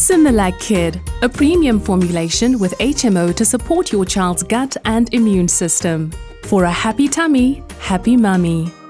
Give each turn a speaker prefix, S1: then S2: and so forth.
S1: Similac Kid, a premium formulation with HMO to support your child's gut and immune system. For a happy tummy, happy mummy.